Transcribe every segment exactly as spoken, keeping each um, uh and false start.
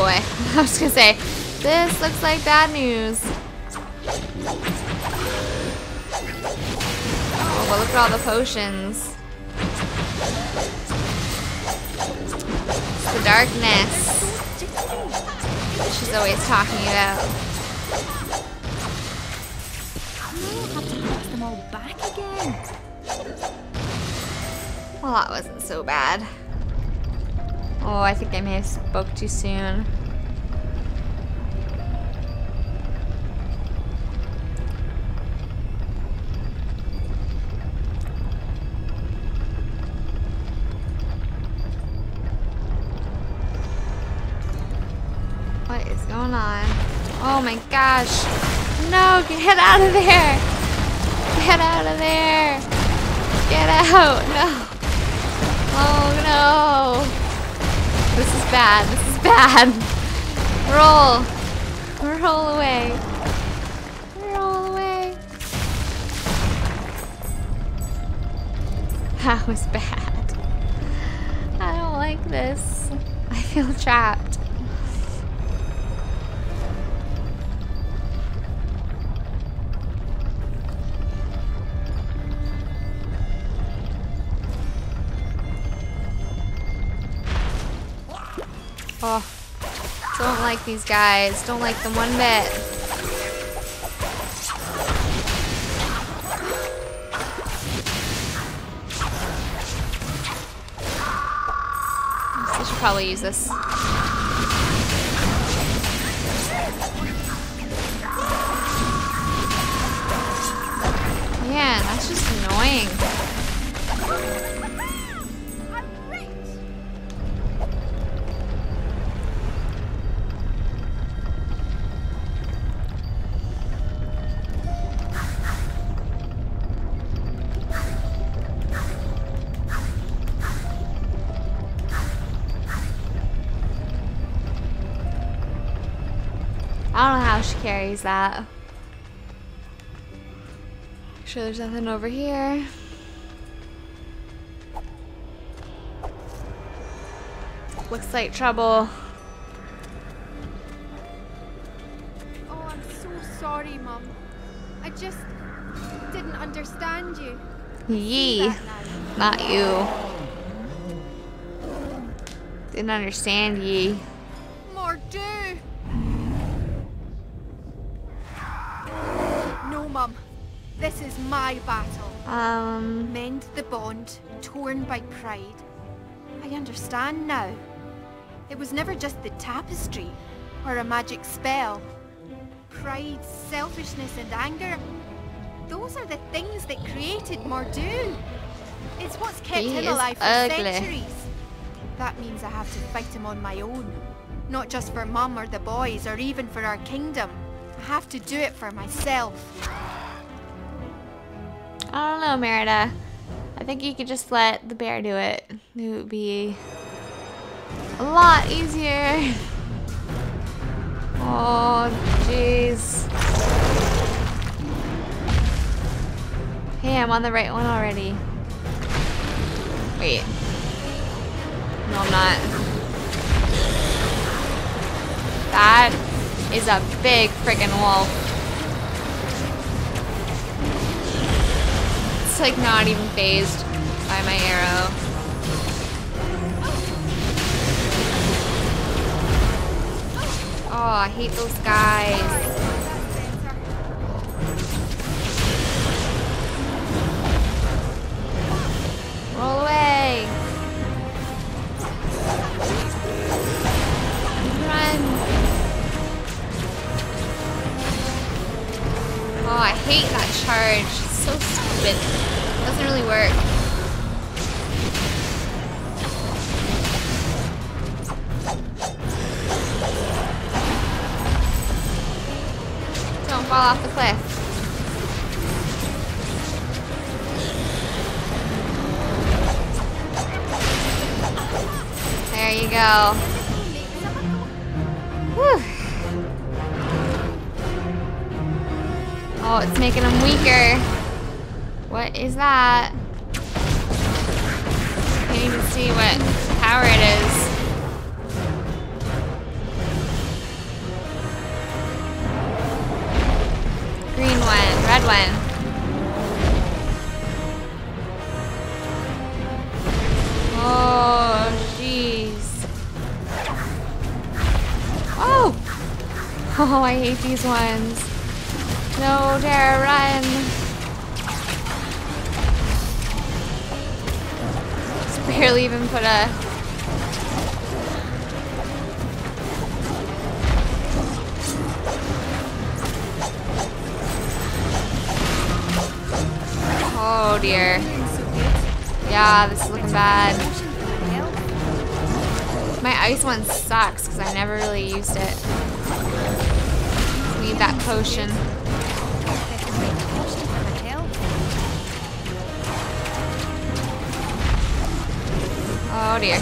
boy. I was gonna say, this looks like bad news. Oh, but look at all the potions. It's the darkness that she's always talking about. I'll have to fix them all back again. Well, that wasn't so bad. Oh, I think I may have spoke too soon. What is going on? Oh my gosh. No, get out of there. Get out of there. Get out. No. Oh no. This is bad. This is bad. Roll. Roll away. Roll away. That was bad. I don't like this. I feel trapped. Oh, don't like these guys. Don't like them one bit. I should probably use this. Man, that's just annoying. I don't know how she carries that. Make sure there's nothing over here. Looks like trouble. Oh, I'm so sorry, Mum. I just didn't understand you. Ye, not you. Didn't understand ye. Mor'du! No, Mum. This is my battle. Um, Mend the bond, torn by pride. I understand now. It was never just the tapestry, or a magic spell. Pride, selfishness and anger, those are the things that created Mor'du. It's what's kept He him is alive for ugly. centuries. That means I have to fight him on my own. Not just for Mum or the boys, or even for our kingdom. I have to do it for myself. I don't know, Merida. I think you could just let the bear do it. It would be a lot easier. Oh, jeez. Hey, I'm on the right one already. Wait. No, I'm not. That is a big freaking wolf. It's like not even phased by my arrow. Oh, I hate those guys. Roll away. Run. Oh, I hate that charge. It's so stupid. It doesn't really work. Don't fall off the cliff. There you go. Whew. Oh, it's making them weaker. What is that? Can't even see what power it is. Oh, I hate these ones. No, Tara, run. Just barely even put a... Oh dear. Yeah, this is looking bad. My ice one sucks because I never really used it. Need that potion. Oh dear.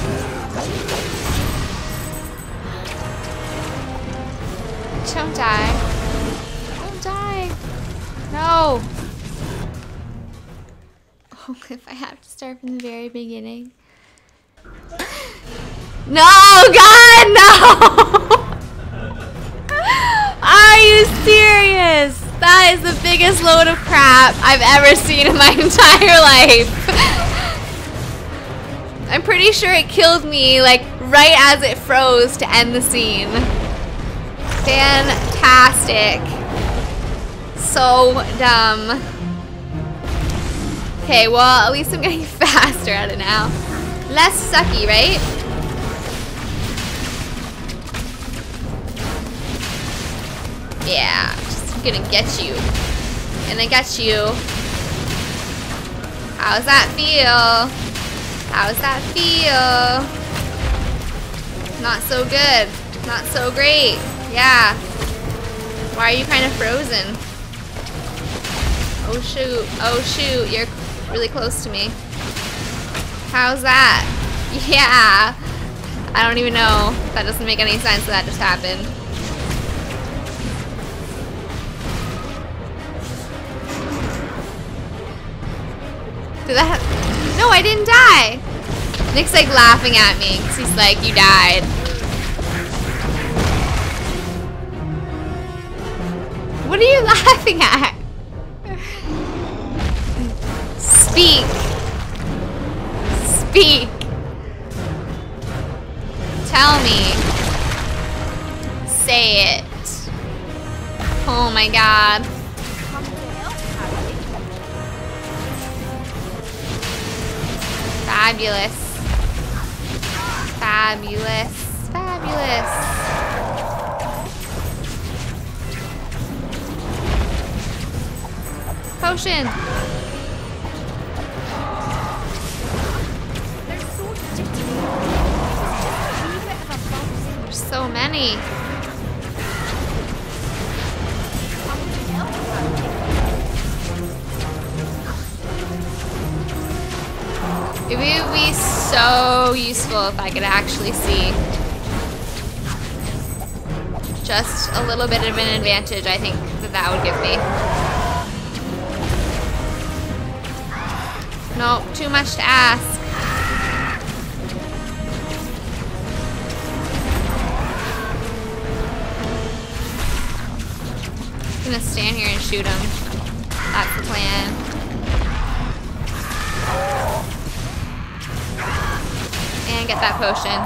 Don't die. Don't die. No. Oh, if I have to start from the very beginning. No, God, no! Are you serious? That is the biggest load of crap I've ever seen in my entire life. I'm pretty sure it killed me like right as it froze to end the scene. Fantastic. So dumb. Okay, well, at least I'm getting faster at it now. Less sucky, right? Yeah, just gonna get you. Gonna get you. How's that feel? How's that feel? Not so good. Not so great. Yeah. Why are you kind of frozen? Oh shoot. Oh shoot. You're really close to me. How's that? Yeah. I don't even know. That doesn't make any sense that just happened. Did that ha- No, I didn't die. Nick's like laughing at me because he's like, you died. What are you laughing at? Speak. Speak. Tell me. Say it. Oh my God. Fabulous. Fabulous. Fabulous. Potion. There's so many. It would be so useful if I could actually see. Just a little bit of an advantage, I think, that that would give me. Nope, too much to ask. I'm gonna stand here and shoot him. That's the plan. And get that potion.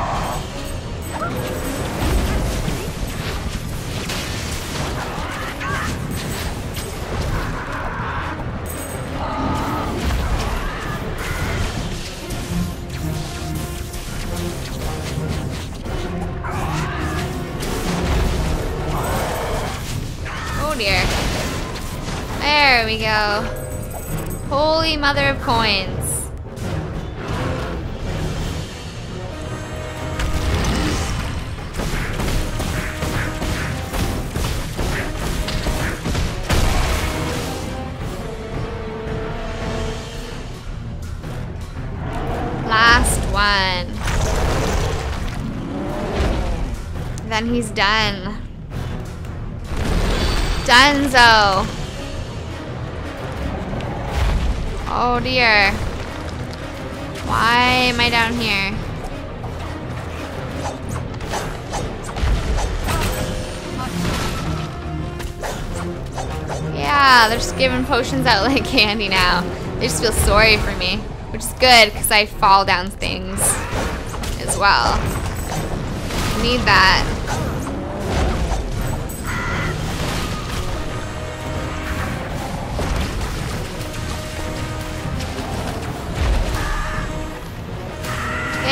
Oh dear. There we go. Holy mother of coins. One. Then he's done. Dunzo. Oh dear. Why am I down here? Yeah, they're just giving potions out like candy now. They just feel sorry for me. Which is good, because I fall down things as well. Need that.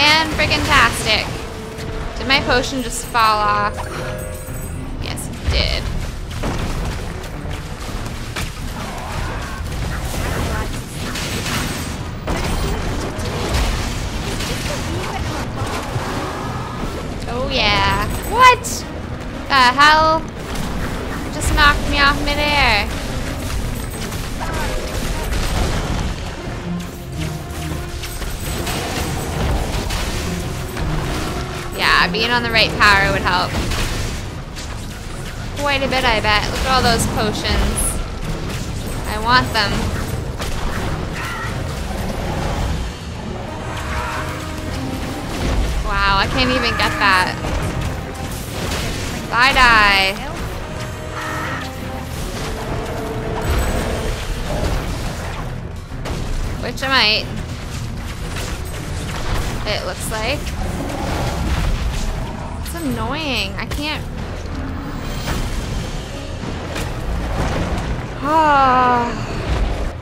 Fan-friggin-tastic. Did my potion just fall off? Yes, it did. Oh yeah. What? The hell? Just knocked me off midair. Yeah, being on the right power would help. Quite a bit, I bet. Look at all those potions. I want them. Wow, I can't even get that. Bye die. Which I might. It looks like. It's annoying. I can't. Oh.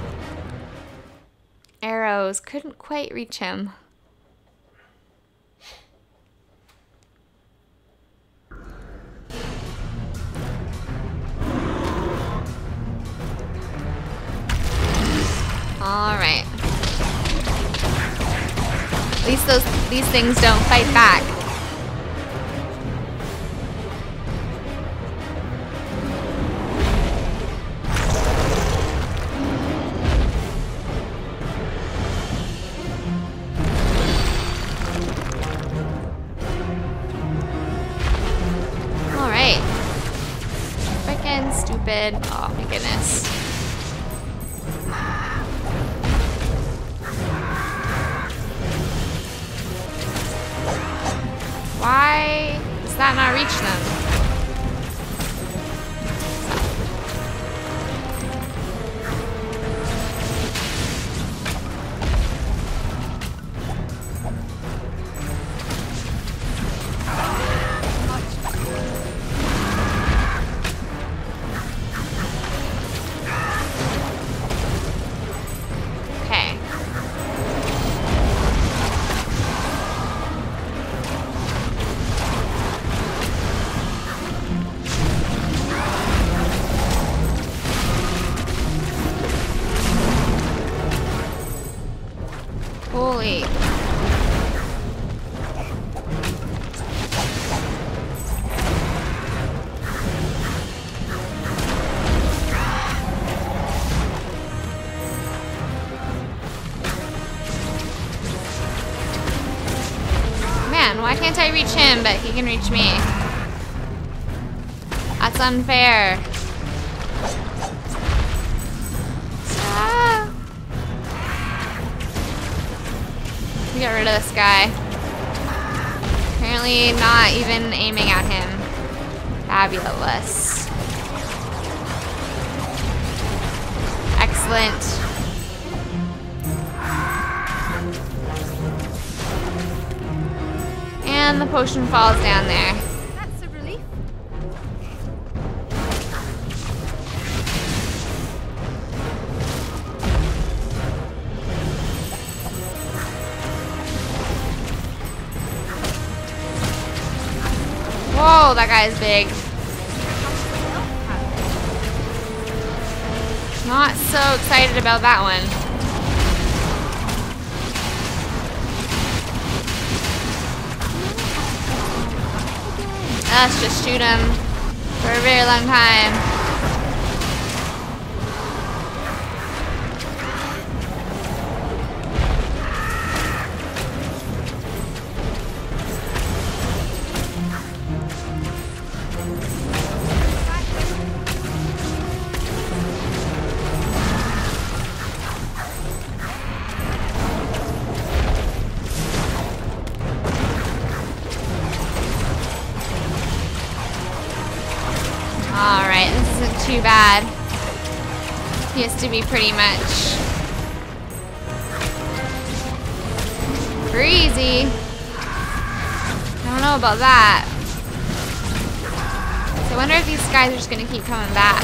Arrows. Couldn't quite reach him. All right. At least those these things don't fight back. All right. Frickin' stupid. Oh my goodness. Why does that not reach them? Holy. Man, why can't I reach him, but he can reach me? That's unfair. Ah. Get rid of this guy. Apparently not even aiming at him. Fabulous. Excellent. And the potion falls down there. That's a relief. Whoa, that guy's big. Not so excited about that one. Let's just shoot him for a very long time. Alright, this isn't too bad. He has to be pretty much breezy. I don't know about that. So I wonder if these guys are just gonna keep coming back.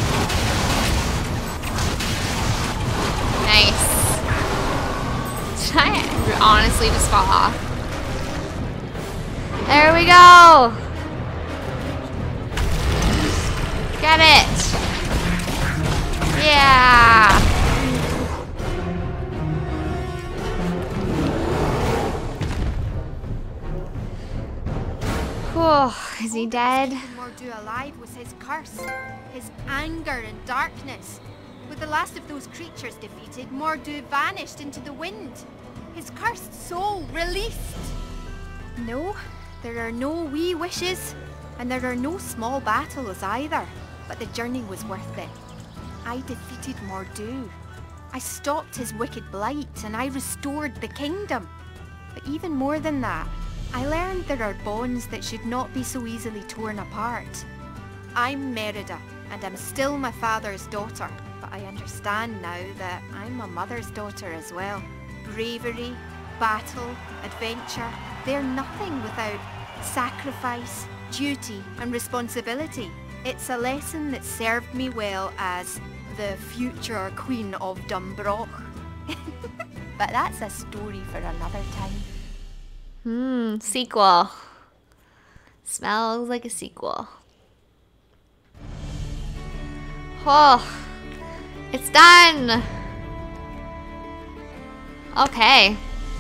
Nice. I honestly just fall off. There we go. Get it. Yeah. Whew, is he dead? Mor'du alive was his curse, his anger and darkness. With the last of those creatures defeated, Mor'du vanished into the wind. His cursed soul released. No, there are no wee wishes, and there are no small battles either. But the journey was worth it. I defeated Mor'du. I stopped his wicked blight, and I restored the kingdom. But even more than that, I learned there are bonds that should not be so easily torn apart. I'm Merida, and I'm still my father's daughter. But I understand now that I'm my mother's daughter as well. Bravery, battle, adventure, they're nothing without sacrifice, duty, and responsibility. It's a lesson that served me well as the future Queen of Dumbroch. But that's a story for another time. Hmm, sequel. Smells like a sequel. Oh, it's done. Okay.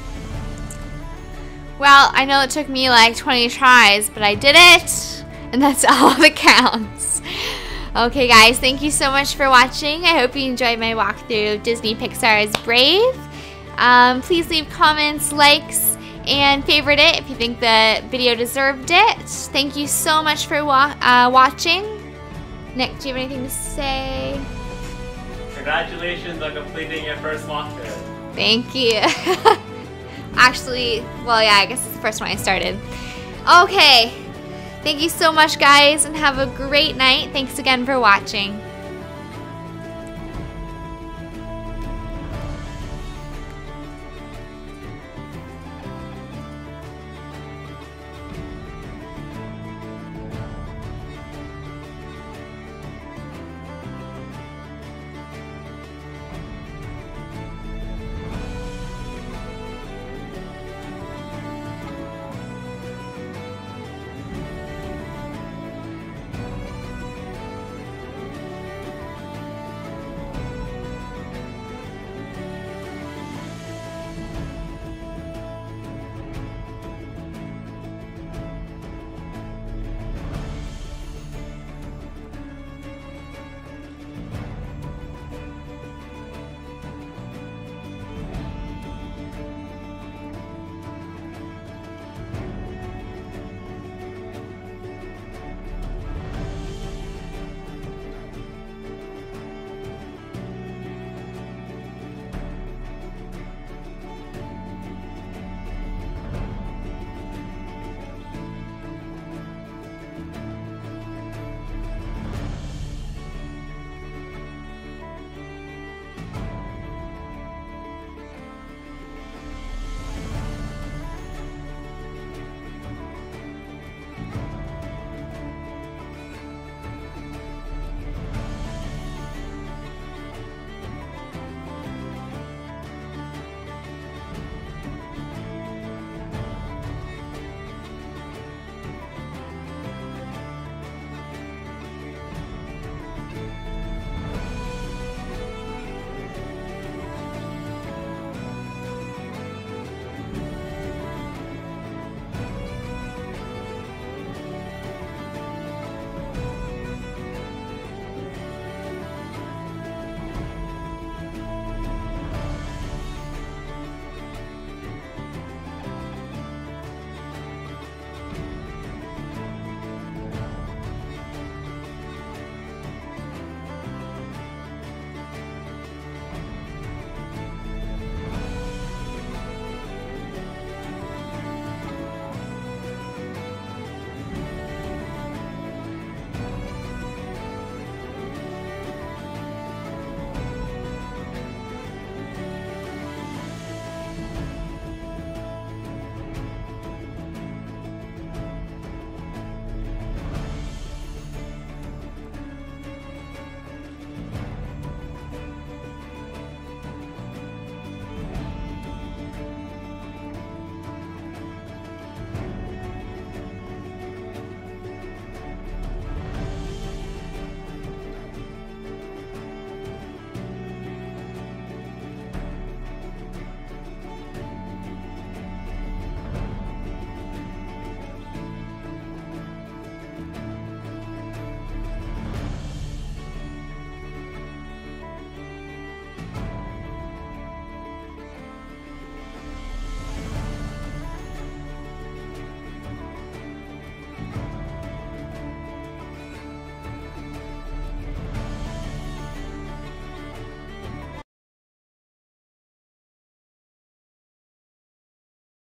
Well, I know it took me like twenty tries, but I did it, and that's all that counts. Okay guys, thank you so much for watching. I hope you enjoyed my walkthrough of Disney Pixar's Brave. Um, please leave comments, likes, and favorite it if you think the video deserved it. Thank you so much for wa uh, watching. Nick, do you have anything to say? Congratulations on completing your first walkthrough. Thank you. Actually, well, yeah, I guess it's the first one I started. Okay. Thank you so much, guys, and have a great night. Thanks again for watching.